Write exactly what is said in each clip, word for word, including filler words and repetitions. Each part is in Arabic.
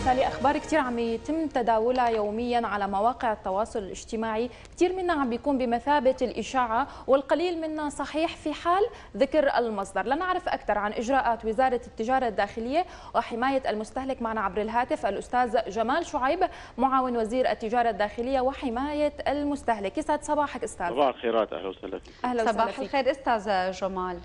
سالي، أخبار كتير عم يتم تداولها يوميا على مواقع التواصل الاجتماعي، كتير منها عم بيكون بمثابة الإشاعة والقليل منها صحيح في حال ذكر المصدر. لنعرف أكثر عن إجراءات وزارة التجارة الداخلية وحماية المستهلك معنا عبر الهاتف الأستاذ جمال شعيب، معاون وزير التجارة الداخلية وحماية المستهلك. يسعد صباحك أستاذ. صباح الخيرات، أهلا وسهلا فيك. أهلا وسهلا صباح الخير أستاذ جمال.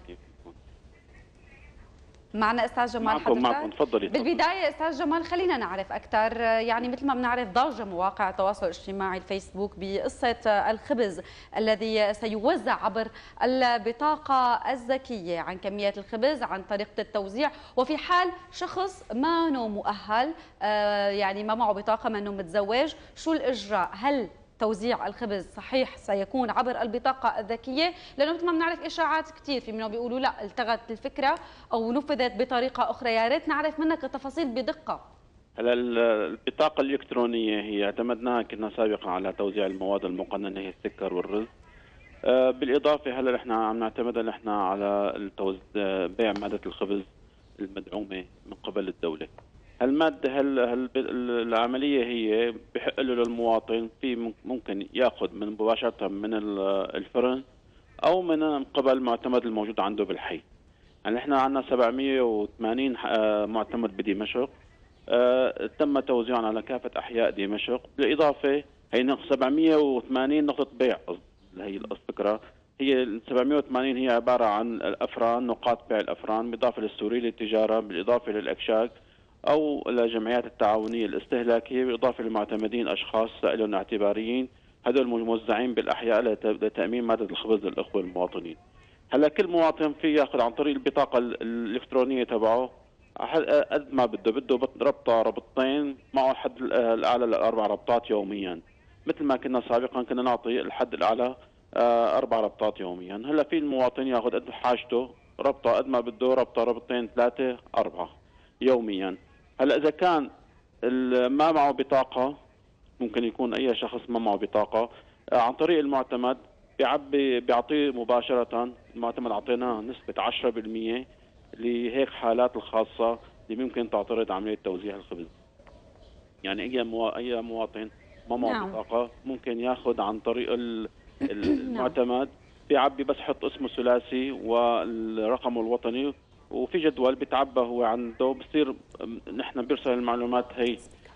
معنا استاذ جمال معكم حضرتك. معكم تفضلي. بالبدايه استاذ جمال خلينا نعرف اكثر، يعني مثل ما بنعرف ضاجه مواقع التواصل الاجتماعي الفيسبوك بقصه الخبز الذي سيوزع عبر البطاقه الذكيه، عن كميه الخبز، عن طريقه التوزيع، وفي حال شخص ما نو مؤهل، يعني ما معه بطاقه، ما نو متزوج، شو الاجراء؟ هل توزيع الخبز صحيح سيكون عبر البطاقة الذكية؟ لأنه مثل ما بنعرف إشاعات كثير، في منهم بيقولوا لا التغت الفكرة أو نفذت بطريقة أخرى. يا ريت نعرف منك التفاصيل بدقة. هلا البطاقة الإلكترونية هي اعتمدناها كنا سابقا على توزيع المواد المقننة، هي السكر والرز. بالإضافة هلا نحن عم نعتمدها نحن على بيع مادة الخبز المدعومة من قبل الدولة. المادة هل هل العملية هي بحق له للمواطن في ممكن ياخذ من مباشرة من الفرن أو من قبل المعتمد الموجود عنده بالحي. يعني احنا عندنا سبعمئة وثمانين معتمد بدمشق، تم توزيعهم على كافة أحياء دمشق. بالإضافة هي سبعمئة وثمانين نقطة بيع، هي الفكرة. هي سبعمئة وثمانين هي عبارة عن الأفران، نقاط بيع الأفران، بالإضافة للسوري للتجارة، بالإضافة للأكشاك أو الجمعيات التعاونية الاستهلاكية، بالإضافة لمعتمدين أشخاص سائلون اعتباريين، هذول موزعين بالأحياء لتأمين مادة الخبز للأخوة المواطنين. هلا كل مواطن في ياخذ عن طريق البطاقة الإلكترونية تبعه قد ما بده، بده ربطة ربطتين معه الحد الأعلى لأربع ربطات يوميا، مثل ما كنا سابقا كنا نعطي الحد الأعلى أربع ربطات يوميا. هلا في المواطن ياخذ قد حاجته، ربطة قد ما بده، ربطة ربطتين ثلاثة أربعة يوميا. هلا اذا كان ما معه بطاقه، ممكن يكون اي شخص ما معه بطاقه، عن طريق المعتمد بيعبي بيعطيه مباشره. المعتمد اعطيناه نسبه عشرة بالمئة لهيك حالات الخاصه اللي ممكن تعترض عمليه توزيع الخبز. يعني اي مو... اي مواطن ما معه نعم. بطاقه ممكن ياخذ عن طريق المعتمد، بيعبي بس حط اسمه ثلاثي والرقم الوطني، وفي جدول بيتعبى هو عنده، بصير نحن بيرسل المعلومات هي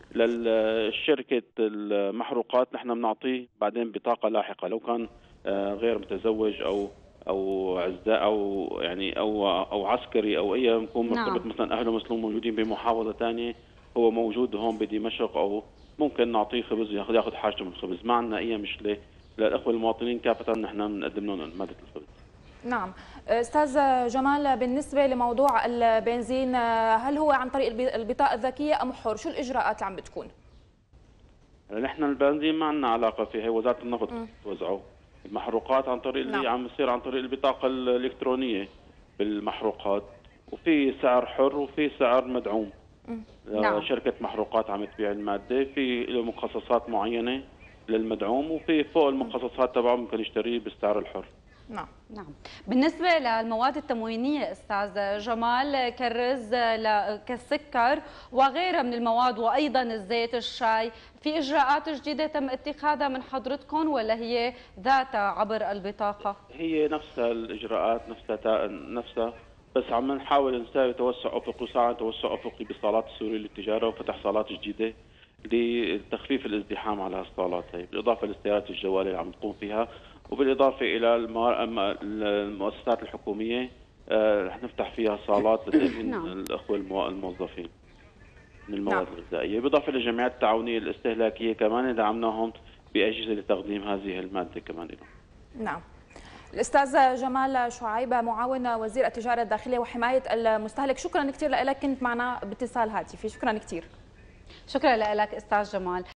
للشركة المحروقات، نحن بنعطيه بعدين بطاقة لاحقة لو كان غير متزوج أو أو عزاء أو يعني أو أو عسكري أو أي يكون مرتبط، مثلا أهله مسلم موجودين بمحافظة ثانية، هو موجود هون بدمشق، أو ممكن نعطيه خبز ياخذ ياخذ حاجته من الخبز. ما عندنا أي مشكلة للأخوة المواطنين كافة، نحن بنقدم لهم مادة الخبز. نعم استاذ جمال، بالنسبه لموضوع البنزين، هل هو عن طريق البطاقه الذكيه ام حر؟ شو الاجراءات اللي عم بتكون؟ نحن البنزين ما عندنا علاقه فيه، هي وزاره النفط بتوزعه. المحروقات عن طريق اللي نعم. عم يصير عن طريق البطاقه الالكترونيه بالمحروقات، وفي سعر حر وفي سعر مدعوم. نعم. شركه محروقات عم تبيع الماده، في له مخصصات معينه للمدعوم، وفي فوق المخصصات تبعه ممكن يشتريه بالسعر الحر. نعم نعم. بالنسبة للمواد التموينية استاذ جمال، كالرز كالسكر وغيرها من المواد، وايضا الزيت الشاي، في اجراءات جديدة تم اتخاذها من حضرتكم ولا هي ذاتها عبر البطاقة؟ هي نفسها الاجراءات نفسها نفسها بس عم نحاول نساوي توسع افقي، وساعة توسع افقي بصالات السوري للتجارة، وفتح صالات جديدة لتخفيف الازدحام على هالصالات هي، بالاضافة للسيارات الجوالية اللي عم تقوم فيها، وبالإضافة إلى المؤسسات الحكومية رح نفتح فيها صالات لتأمين نعم. الأخوة الموظفين من المواد نعم. الغذائية، بالإضافة للجمعيات التعاونية الاستهلاكية كمان دعمناهم بأجهزة لتقديم هذه المادة كمان لهم. نعم. الأستاذ جمال شعيب، معاون وزير التجارة الداخلية وحماية المستهلك، شكرا كثير لك، كنت معنا باتصال هاتفي. شكرا كثير. شكرا لك أستاذ جمال.